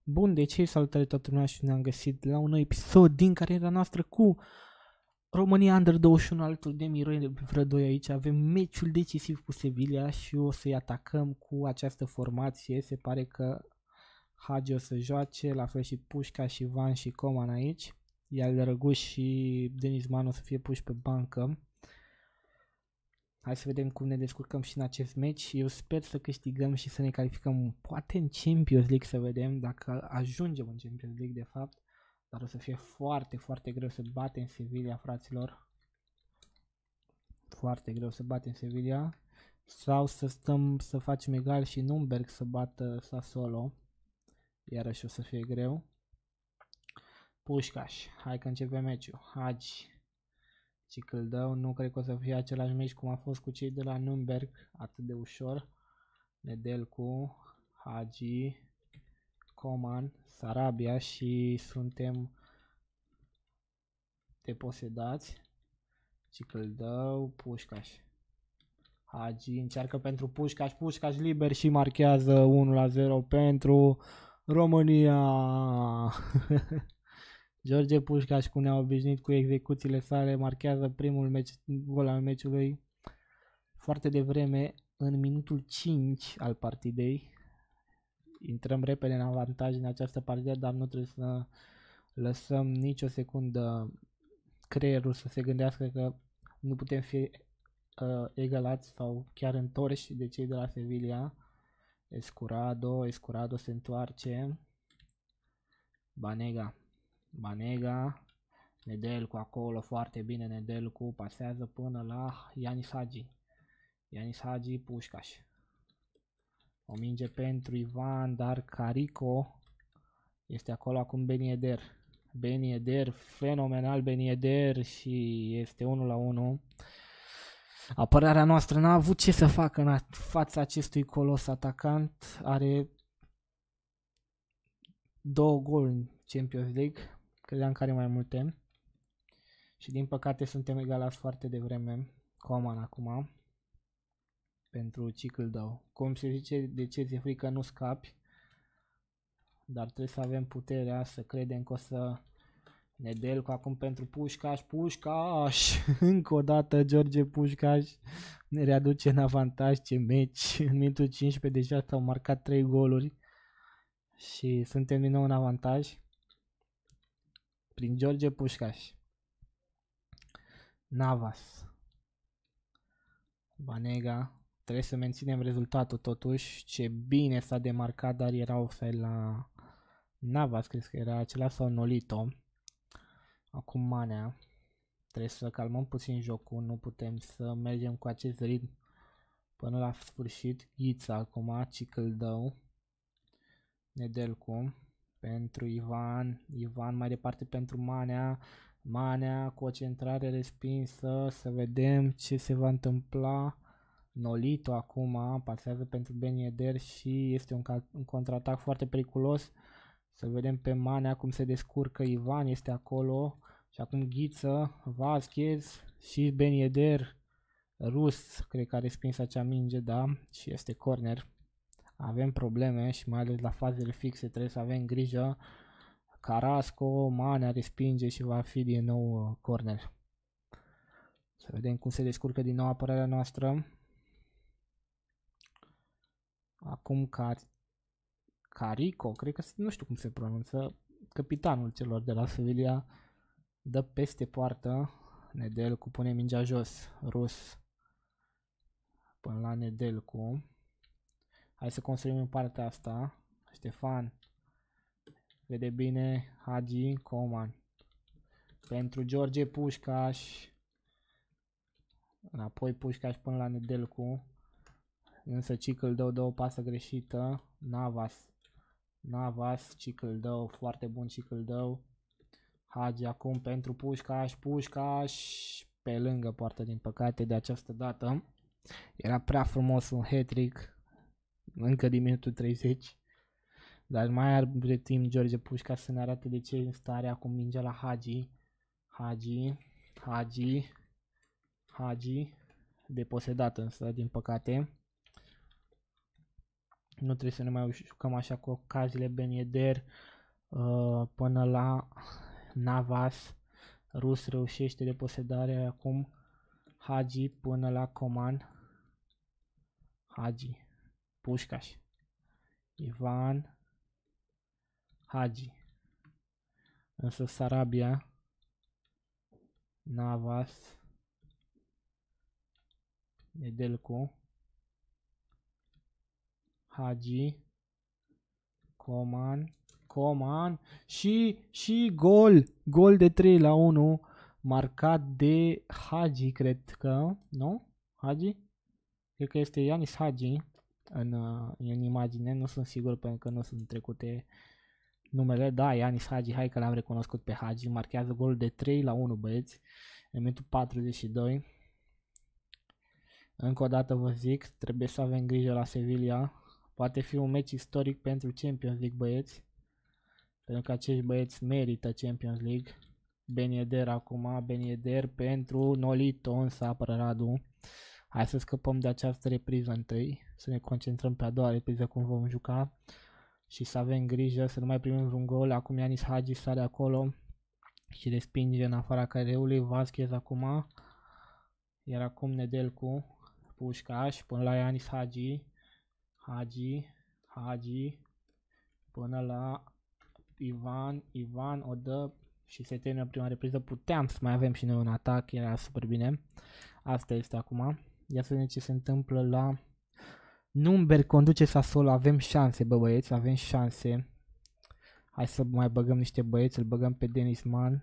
Bun, de ce salutare toată lumea și ne-am găsit la un nou episod din cariera noastră cu România Under 21 alături de Miroi Vrădoi aici. Avem meciul decisiv cu Sevilla și o să-i atacăm cu această formație. Se pare că Hagi o să joace, la fel și Pușca și Ivan și Coman aici. Iar Răguș și Denis Man o să fie puși pe bancă. Hai să vedem cum ne descurcăm și în acest meci. Eu sper să câștigăm și să ne calificăm poate în Champions League, să vedem dacă ajungem în Champions League de fapt. Dar o să fie foarte, foarte greu să batem Sevilla, fraților. Foarte greu să batem Sevilla. Sau să stăm să facem egal și Nürnberg să bată Sassuolo. Iarăși o să fie greu. Pușcaș. Hai că începem meciul. Hagi. Cicâldău, nu cred că o să fie același meci cum a fost cu cei de la Nürnberg, atât de ușor. Nedelcu, Hagi, Coman, Sarabia și suntem deposedați. Cicâldău, Pușcaș. Hagi încearcă pentru Pușcaș, Pușcaș liber și marchează 1-0 pentru România. George Pușcaș, cum ne-a obișnuit cu execuțiile sale, marchează primul gol al meciului foarte devreme, în minutul 5 al partidei. Intrăm repede în avantaj în această partidă, dar nu trebuie să lăsăm nicio secundă creierul să se gândească că nu putem fi egalați sau chiar întorși de cei de la Sevilla. Escurado se întoarce. Banega, Nedelcu acolo, foarte bine Nedelcu, pasează până la Ianis Hagi, Pușcaș. O minge pentru Ivan, dar Carico este acolo acum Ben Yedder, fenomenal Ben Yedder și este 1-1. Apărarea noastră n-a avut ce să facă în fața acestui colos atacant, are 2 goluri în Champions League. Credeam că are mai multe. Și din păcate suntem egalați foarte devreme. Coman acum. Pentru Cicâldău. Cum se zice, de ce ți-e frică nu scapi. Dar trebuie să avem puterea să credem că o să Nedelcu acum pentru Pușcaș. Încă o dată George Pușcaș ne readuce în avantaj. Ce meci. În minutul 15 deja s-au marcat 3 goluri. Și suntem din nou în avantaj. Prin George Pușcaș. Navas. Banega. Trebuie să menținem rezultatul totuși. Ce bine s-a demarcat, dar era offside la Navas, cred că era acela sau Nolito. Acum Manea. Trebuie să calmăm puțin jocul, nu putem să mergem cu acest ritm până la sfârșit. Ghița acum, Cicâldău. Nedelcu. Pentru Ivan mai departe pentru Manea cu o centrare respinsă, să vedem ce se va întâmpla. Nolito acum pasează pentru Ben Yedder și este un contraatac foarte periculos. Să vedem pe Manea cum se descurcă, Ivan este acolo și acum Ghiță, Vasquez și Ben Yedder, rus, cred că a respins acea minge, da, și este corner. Avem probleme și mai ales la fazele fixe trebuie să avem grijă. Carrasco, Manea respinge și va fi din nou corner. Să vedem cum se descurcă din nou apărarea noastră. Acum Carico, cred că nu știu cum se pronunță, capitanul celor de la Sevilla, dă peste poartă. Nedelcu pune mingea jos, rus, până la Nedelcu. Hai să construim în partea asta. Ștefan vede bine, Hagi, Coman pentru George Pușcaș. Înapoi Pușcaș până la Nedelcu. Însă Cicâldău dă o pasă greșită. Navas, Cicâldău, foarte bun Cicâldău. Hagi acum pentru Pușcaș pe lângă poartă, din păcate de această dată. Era prea frumos un hat-trick încă din minutul 30. Dar mai are timp George Pușcaș să ne arate de ce în stare. Acum mingea la Hagi. Deposedat însă, din păcate. Nu trebuie să ne mai jucăm așa cu ocaziile. Ben Yedder până la Navas. Rus reușește deposedarea acum. Hagi până la Coman. Hagi. Pușcaș. Ivan. Hagi. Însă Sarabia. Navas. Nedelcu. Hagi. Coman și gol de 3-1 marcat de Hagi, cred că, nu? Hagi? Cred că este Ianis Hagi în imagine, nu sunt sigur pentru că nu sunt trecute numele. Da, Ianis Hagi, hai că l-am recunoscut pe Hagi, marchează gol de 3-1, băieți, în minutul 42. Încă o dată vă zic, trebuie să avem grijă la Sevilla. Poate fi un meci istoric pentru Champions League, băieți. Pentru că acești băieți merită Champions League. Ben Yedder acum, Ben Yedder pentru Nolito, însă apără Radu. Hai să scăpăm de această repriză întâi, să ne concentrăm pe a doua repriză cum vom juca și să avem grijă să nu mai primim vreun gol. Acum Ianis Hagi sare acolo și respinge în afara careului. Vasquez acum, iar acum Nedelcu, Pușcaș până la Ianis Hagi. Hagi până la Ivan o dă și se termină prima repriză. Puteam să mai avem și noi un atac, era super bine. Asta este acum. Ia să vedem ce se întâmplă la Nürnberg, conduce Sassuolo. Avem șanse, bă băieți, avem șanse. Hai să mai băgăm niște băieți, îl băgăm pe Denis Mann.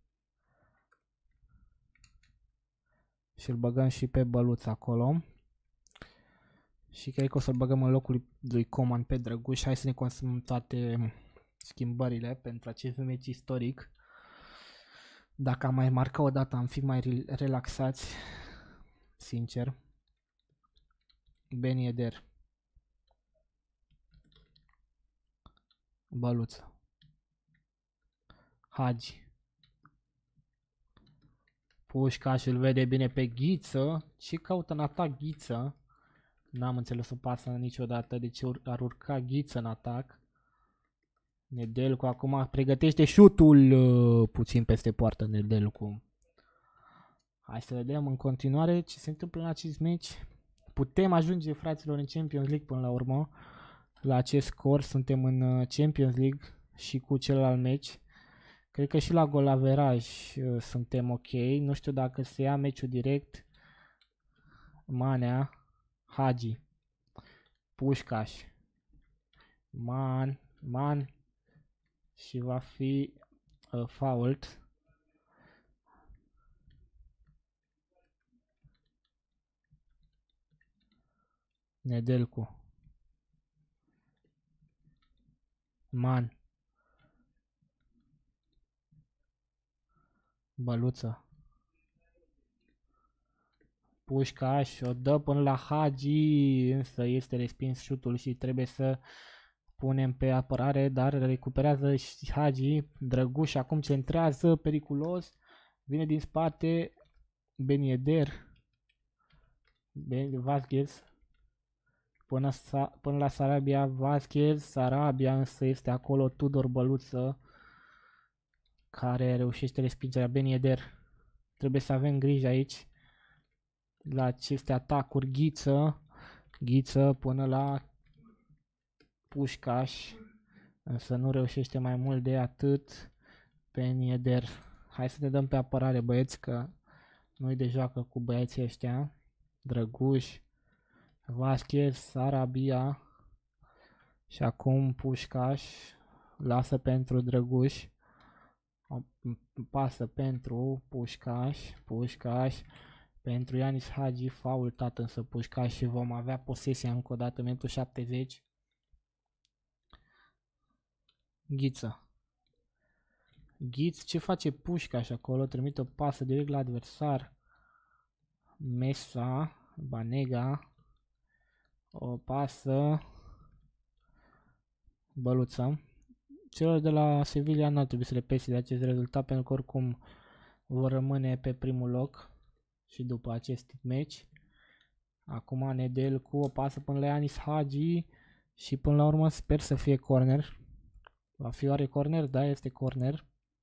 Și îl băgăm și pe Băluț acolo. Și cred că o să-l băgăm în locul lui Coman pe Drăguș. Hai să ne consumăm toate schimbările pentru acest meci istoric. Dacă am mai marcat o dată am fi mai relaxați, sincer. Ben Yedder. Băluță. Hagi. Pușcaș îl vede bine pe Ghiță. Ce caută în atac Ghiță? N-am înțeles o pasă niciodată de ce ar urca Ghiță în atac. Nedelcu acum pregătește șutul puțin peste poartă Nedelcu. Hai să vedem în continuare ce se întâmplă în acest meci. Putem ajunge, fraților, în Champions League până la urmă. La acest scor suntem în Champions League și cu celălalt meci. Cred că și la golaveraj suntem ok. Nu știu dacă se ia meciul direct. Manea. Hagi. Pușcaș. Man. Și va fi fault. Nedelcu. Man. Băluță. Pușcaș o dă până la Hagi, însă este respins șutul și trebuie să punem pe apărare, dar recuperează și Hagi. Drăguș acum centrează, periculos, vine din spate Ben Yedder. Vasquez până la Sarabia. Vasquez, Sarabia însă este acolo, Tudor Băluță care reușește respingerea. Ben Yedder. Trebuie să avem grijă aici la aceste atacuri. Ghiță până la Pușcaș, însă nu reușește mai mult de atât. Ben Yedder. Hai să ne dăm pe apărare, băieți, că nu-i de joacă cu băieții ăștia. Drăguș, Vasquez, Sarabia și acum Pușcaș. Lasă pentru Drăguș. Pasă pentru Pușcaș. Pentru Ianis Hagi, faultat însă Pușcaș și vom avea posesia încă o dată, minutul 70. Ghiț, ce face Pușcaș acolo? Trimite o pasă direct la adversar. Mesa, Banega. O pasă. Băluță. Celor de la Sevilla nu ar trebui să le pese de acest rezultat, pentru că oricum vor rămâne pe primul loc și după acest meci. Acum Nedelcu, o pasă până la Ianis Hagi Și până la urmă sper să fie corner. Va fi oare corner? Da, este corner.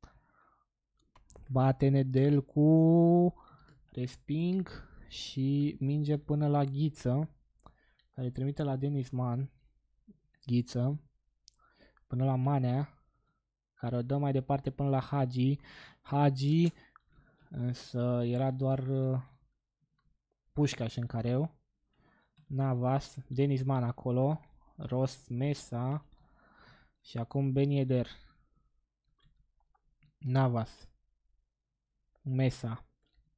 Bate Nedel cu resping și minge până la Ghiță, care trimite la Denis Man. Ghiță până la Manea, care o dă mai departe până la Hagi. Hagi însă era doar Pușcaș în careu. Navas, Denis Man acolo, Ros, Mesa și acum Ben Yedder. Navas, Mesa.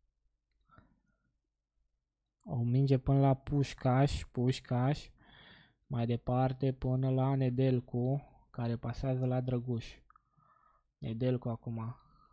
O minge până la Pușcaș, mai departe până la Nedelcu, care pasează la Drăguș. Nedelcu acum.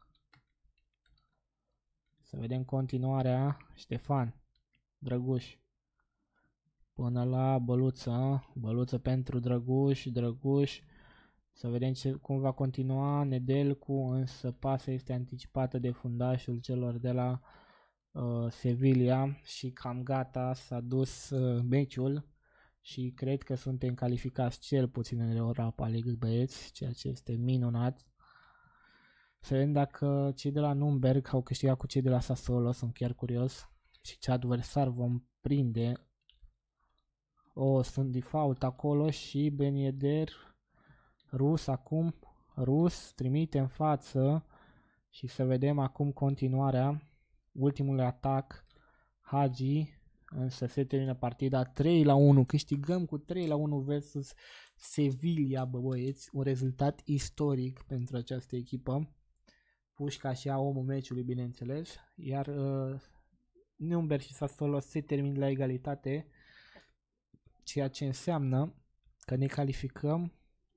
Să vedem continuarea. Ștefan, Drăguș. Până la Băluță. Băluță pentru Drăguș. Să vedem cum va continua Nedelcu, însă pasa este anticipată de fundașul celor de la Sevilla și cam gata, s-a dus meciul și cred că suntem calificați cel puțin în Europa League, băieți, ceea ce este minunat. Să vedem dacă cei de la Nürnberg au câștigat cu cei de la Sassuolo, sunt chiar curios, și ce adversar vom prinde. Sunt default acolo și Ben Yedder, Rus acum, Rus trimite în față și să vedem acum continuarea. Ultimul atac, Hagi, însă se termină partida 3-1, câștigăm cu 3-1 versus Sevilla, băieți, un rezultat istoric pentru această echipă. Pușcaș ia omul meciului, bineînțeles, iar Nürnberg și Sassuolo se termină la egalitate, ceea ce înseamnă că ne calificăm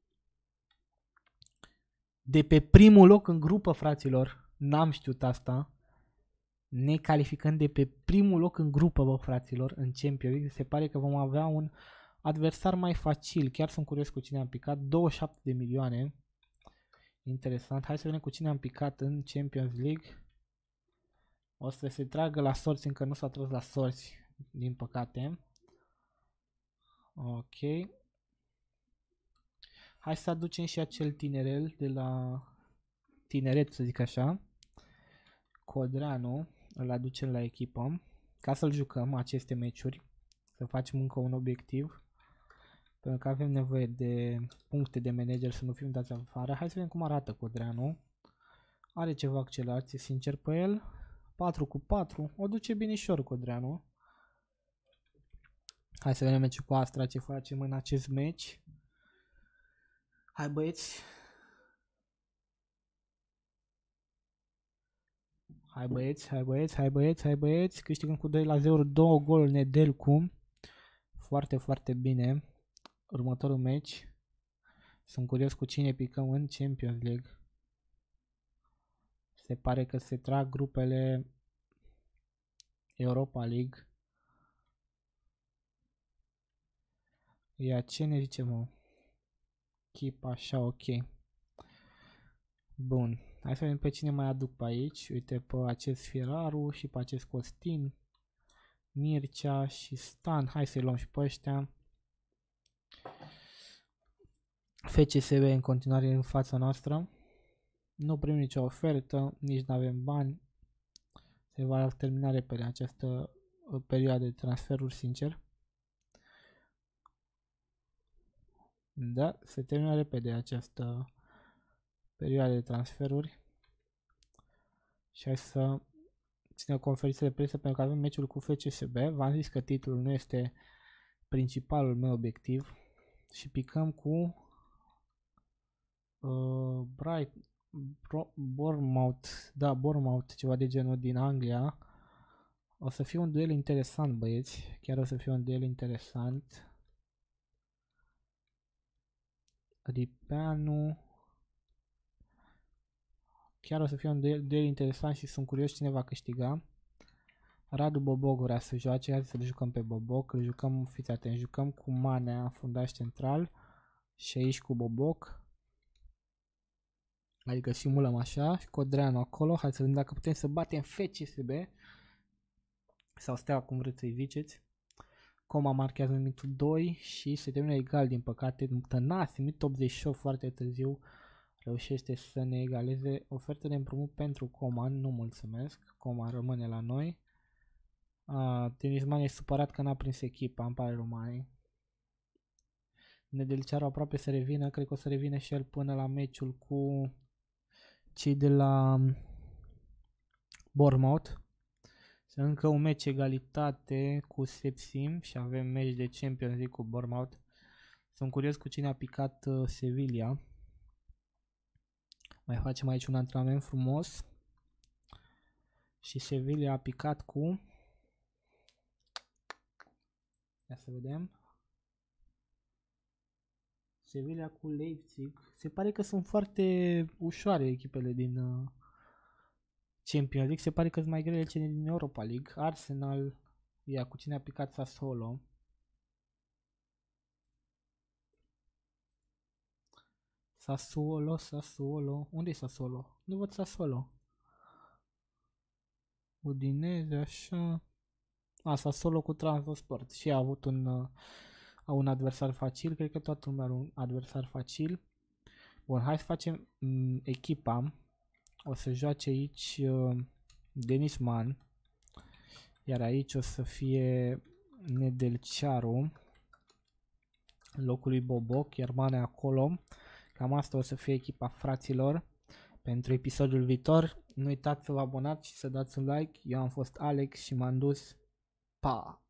de pe primul loc în grupă, fraților. N-am știut asta. Ne calificăm de pe primul loc în grupă, bă, fraților, în Champions League. Se pare că vom avea un adversar mai facil. Chiar sunt curios cu cine am picat. 27 de milioane. Interesant. Hai să vedem cu cine am picat în Champions League. O să se tragă la sorți. Încă nu s-a tras la sorți, din păcate. Ok. Hai să aducem și acel tinerel de la tineret, să zic așa. Codreanu. Îl aducem la echipă ca să-l jucăm aceste meciuri, să facem încă un obiectiv, pentru că avem nevoie de puncte de manager, să nu fim dați afară. Hai să vedem cum arată Codreanu. Are ceva accelerație, sincer, pe el. 4-4, o duce binișor Codreanu. Hai să vedem meciul cu Astra, ce facem în acest meci. Hai, băieți. Hai băieți, câștigăm cu 2-0, 2 goluri Nedelcu. Foarte, foarte bine. Următorul meci. Sunt curios cu cine picăm în Champions League. Se pare că se trag grupele Europa League. Ia ce ne zice, mă? Chip așa, ok. Bun. Hai să vedem pe cine mai aduc pe aici. Uite, pe acest Firaru și pe acest Costin, Mircea și Stan. Hai să-i luăm și pe ăștia. FCSB în continuare în fața noastră. Nu primim nicio ofertă, nici nu avem bani. Se va termina repede această perioadă de transferuri, sincer. Da, se termină repede această perioadă de transferuri. Și hai să ținem o conferință de presă pentru că avem meciul cu FCSB. V-am zis că titlul nu este principalul meu obiectiv. Și picăm cu Bournemouth, da, Bournemouth, ceva de genul din Anglia. O să fie un duel interesant, băieți. Chiar o să fie un duel interesant. Ripeanu. Chiar o să fie un duel interesant și sunt curios cine va câștiga. Radu Boboc vrea să joace, hai să-l jucăm pe Boboc. Îl jucăm, fiți atenți, jucăm cu Manea, fundaș central. Și aici cu Boboc. Adică simulăm așa, și Codreanu acolo. Hai să vedem dacă putem să batem FCSB sau Steaua, cum vreți să-i ziceți. Coma marchează în minutul 2 și se termină egal, din păcate. Tănase, minutul 88, foarte târziu, reușește să ne egaleze. Ofertă de împrumut pentru Coman, nu mulțumesc. Coman rămâne la noi. Tenisman e supărat că n-a prins echipa, îmi pare rău mare. Nedelcearu aproape să revină, cred că o să revină și el până la meciul cu cei de la Bournemouth. Încă un meci egalitate cu Sepsim și avem meci de Champions League cu Bournemouth. Sunt curios cu cine a picat Sevilla. Mai facem aici un antrenament frumos. Și Sevilla a picat cu... Ia să vedem. Sevilla cu Leipzig. Se pare că sunt foarte ușoare echipele din Champions League. Se pare că sunt mai grele cele din Europa League. Arsenal. Ia, cu cine a picat Sassuolo. Sassuolo. Unde e Sassuolo? Nu văd Sassuolo. Udinese, așa. Sassuolo cu Trabzonspor. Și a avut un adversar facil. Cred că toată lumea are un adversar facil. Bun, hai să facem echipa. O să joace aici Denisman. Iar aici o să fie Nedelcearu. În locul lui Boboc, iar Mane acolo. Cam asta o să fie echipa fraților. Pentru episodul viitor. Nu uitați să vă abonați și să dați un like. Eu am fost Alex și m-am dus. Pa!